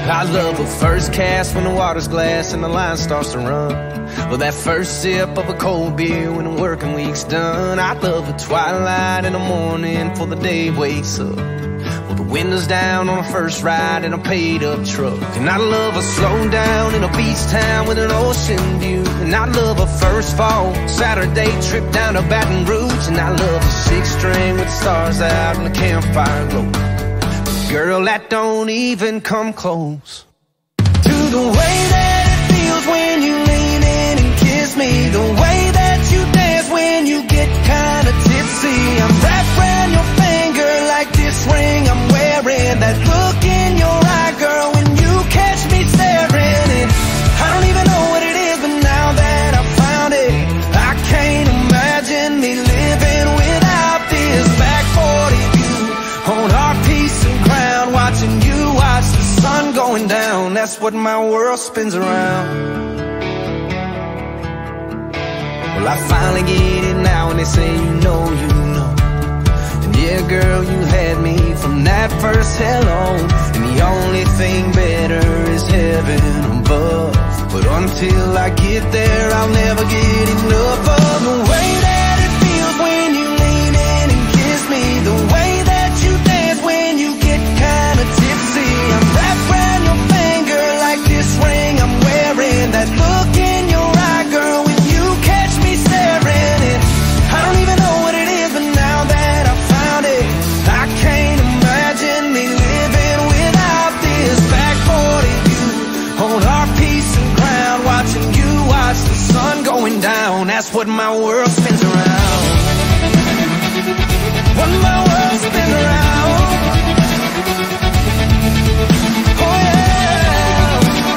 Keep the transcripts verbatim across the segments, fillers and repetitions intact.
I love a first cast when the water's glass and the line starts to run. Or that first sip of a cold beer when the working week's done. I love a twilight in the morning before the day wakes up. Well, the windows down on a first ride in a paid-up truck. And I love a slow down in a beach town with an ocean view. And I love a first fall Saturday trip down to Baton Rouge. And I love a six-string with the stars out and the campfire glow. Girl, that don't even come close to the way that it feels when you lean in and kiss me. The way that you dance when you get kinda tipsy. I'm wrapped around your finger like this ring I'm wearing. That look in your eye, girl, when you catch me staring. And I don't even know what it is, but now that I found it, I can't imagine me living without this. Back forty view on our piece of ground, watching you watch the sun going down. That's what my world spins around. Well, I finally get it now when they say you know, you know. And yeah, girl, you had me from that first hello. And the only thing better is heaven above. But until I get there, I'll never get enough of the way that it feels when you lean in and kiss me. The way that you dance when you get kinda tipsy. I'm wrapped around your finger like this ring I'm wearing. That look in your eye, girl, when you catch me staring. And I don't even know what it is, but now that I found it, I can't imagine me living without this. Back forty view on our piece of ground, watching you watch the sun going down. That's what my world spins around. What my world spins around. Oh yeah.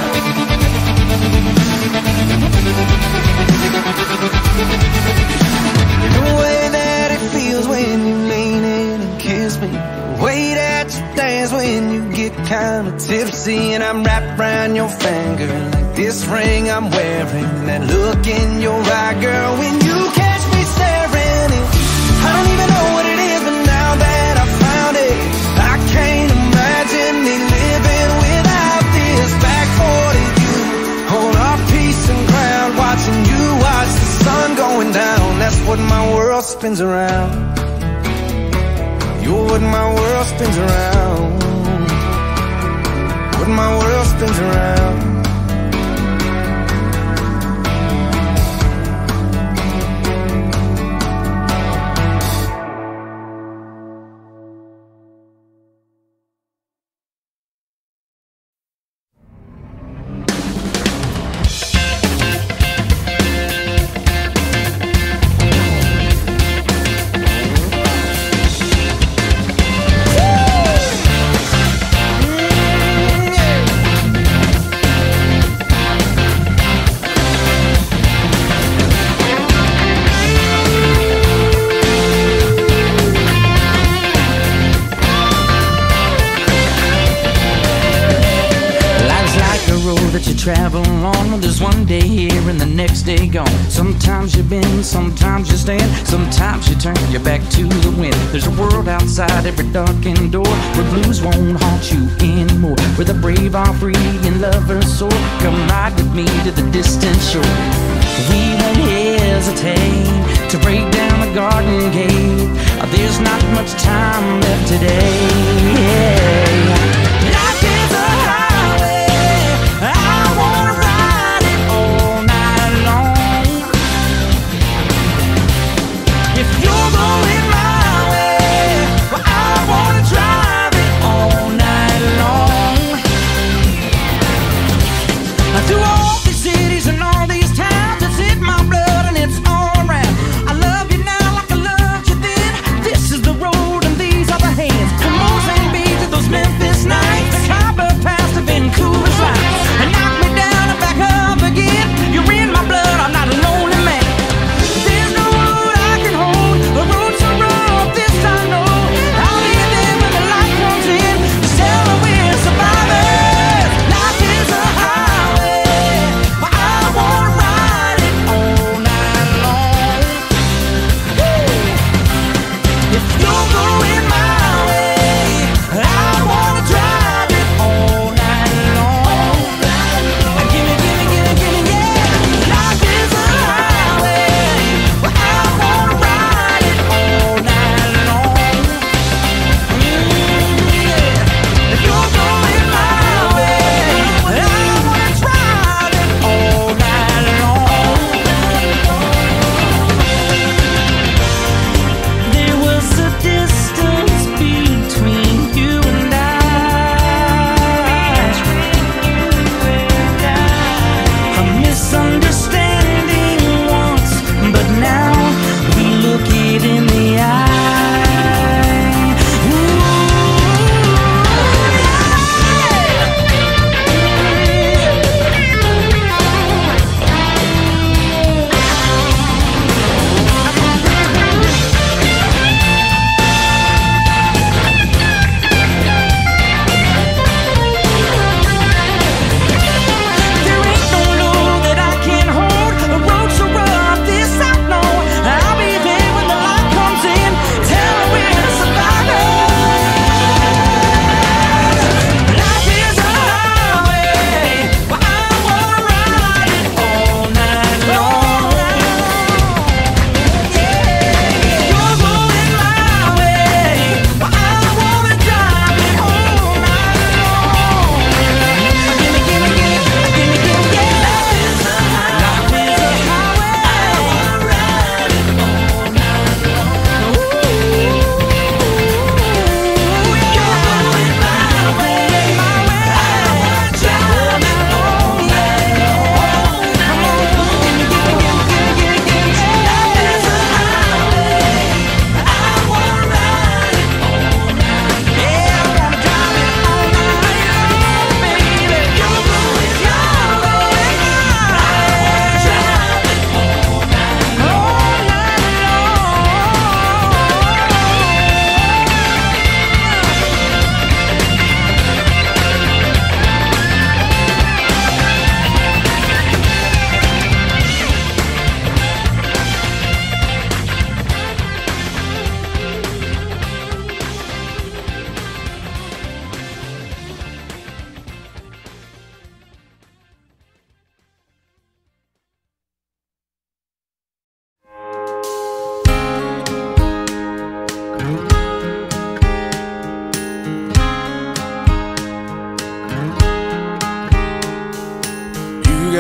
The way that it feels when you lean in and kiss me. The way that you dance when you get kinda tipsy. And I'm wrapped around your finger like this ring I'm wearing. That look in your eye, girl, when you catch me staring. And I don't even know what it is, but now that I found it, I can't imagine me living without this. Back forty view on our piece of ground, watching you watch the sun going down. That's what my world spins around. You're what my world spins around. What my world spins around. Travel on, well, there's one day here and the next day gone. Sometimes you bend, sometimes you stand, sometimes you turn your back to the wind. There's a world outside every darkened door where blues won't haunt you anymore, where the brave are free and lovers soar. Come ride with me to the distant shore. We won't hesitate to break down the garden gate. There's not much time left today. Life is a highway, I wanna ride it all night long. If you're going my way, well, I wanna drive it all night long. Through all these cities and all these towns, it's in my blood and it's all around. I love you now like I loved you then. This is the road and these are the hands.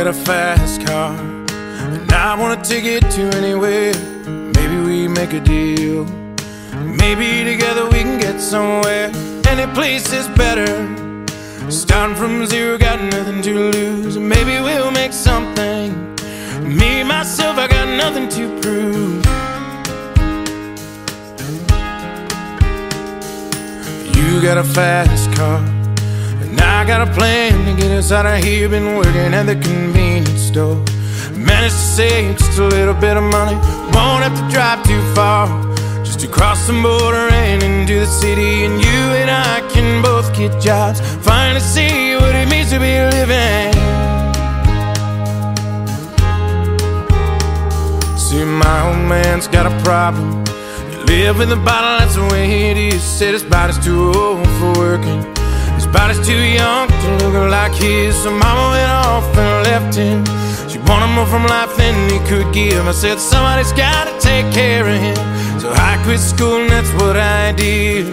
got a fast car, and I wanna take it to anywhere. Maybe we make a deal. Maybe together we can get somewhere. Any place is better. Starting from zero, got nothing to lose. Maybe we'll make something. Me, myself, I got nothing to prove. You got a fast car, and I got a plan to get us out of here. Been working at the convenience store. Managed to save just a little bit of money. Won't have to drive too far, just to cross the border and into the city. And you and I can both get jobs, finally see what it means to be living. See, my old man's got a problem. He live in the bottle, that's the way it is. Said his body's too old for working, his body's too young to look like his. So mama went off and left him. She wanted more from life than he could give. I said somebody's gotta take care of him. So I quit school and that's what I did.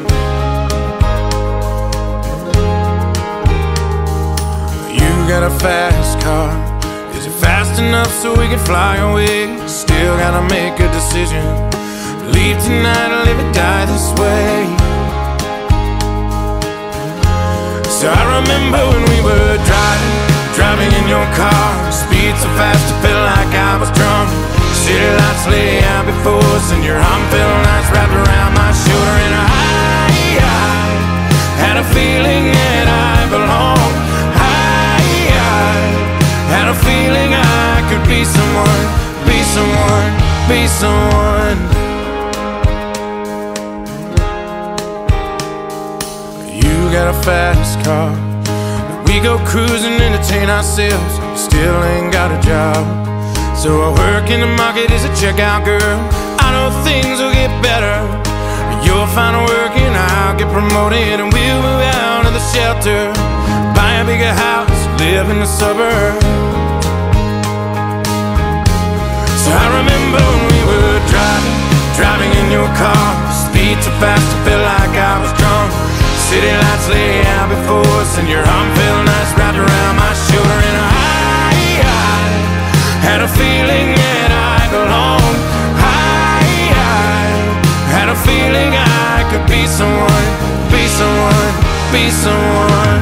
You got a fast car. Is it fast enough so we can fly away? Still gotta make a decision. Leave tonight or live or die this way. So I remember when we were driving, driving in your car. Speed so fast I felt like I was drunk. City lights lay out before us, and your arm felt nice wrapped around my shoulder. And I, I had a feeling that I belonged. I, I had a feeling I could be someone, be someone, be someone. You got a fast car. We go cruising, entertain ourselves. Still ain't got a job, so I work in the market as a checkout girl. I know things will get better. You'll find work and I'll get promoted, and we'll move out of the shelter, buy a bigger house, live in the suburbs. So I remember when we were driving, driving in your car. Speed so fast I felt like I was drunk. City lights lay out before us, and your arm felt nice wrapped around my shoulder. And I, I had a feeling that I belonged. I, I had a feeling I could be someone, be someone, be someone.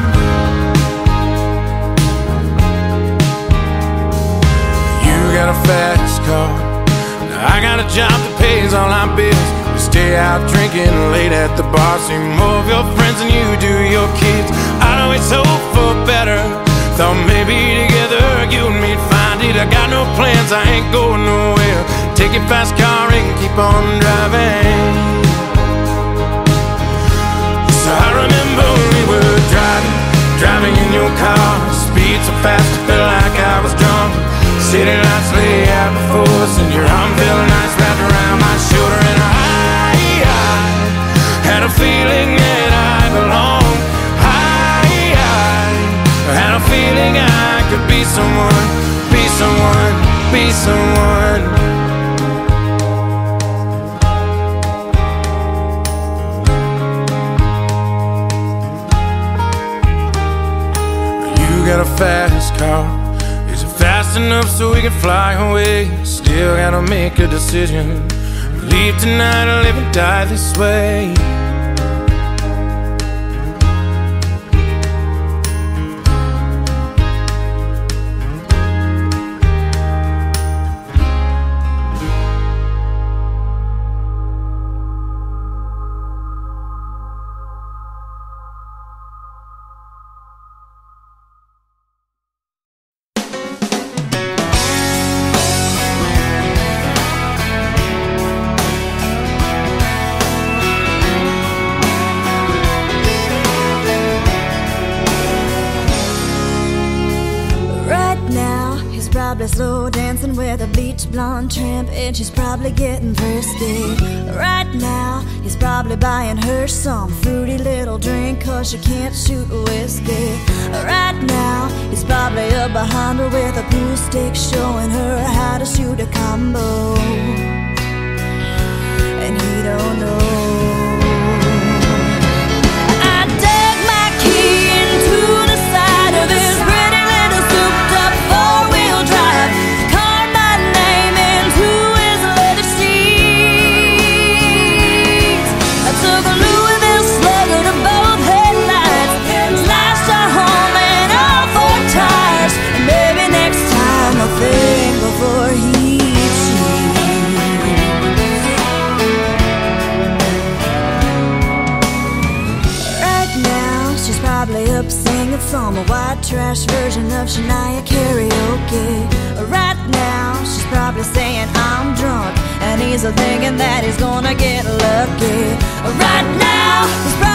You got a fast car, I got a job that pays all our bills. We stay out drinking late at the bar, see more of your friends than you do your kids. I'd always hope for better, thought maybe together you and me'd find it. I got no plans, I ain't going nowhere. Take your fast car and keep on driving. So I remember when we were driving, driving in your car. Speed so fast I felt like I was drunk. City lights lay out before us, and your arm felt nice wrapped around my shoulder. And I, I had a feeling that I belonged. I, I had a feeling I could be someone, be someone, be someone. You got a fast car. Is it fast enough so we can fly away? Still gotta make a decision. Leave tonight or live and die this way. Slow dancing with a bleach blonde tramp, and she's probably getting thirsty. Right now, he's probably buying her some fruity little drink, cause she can't shoot whiskey. Right now, he's probably up behind her with a pool stick, showing her how to shoot a combo. And he don't know. I dug my key into the side of this pretty little souped up four-wheel some white trash version of Shania karaoke. Right now, she's probably saying I'm drunk, and he's thinking that he's gonna get lucky. Right now, he's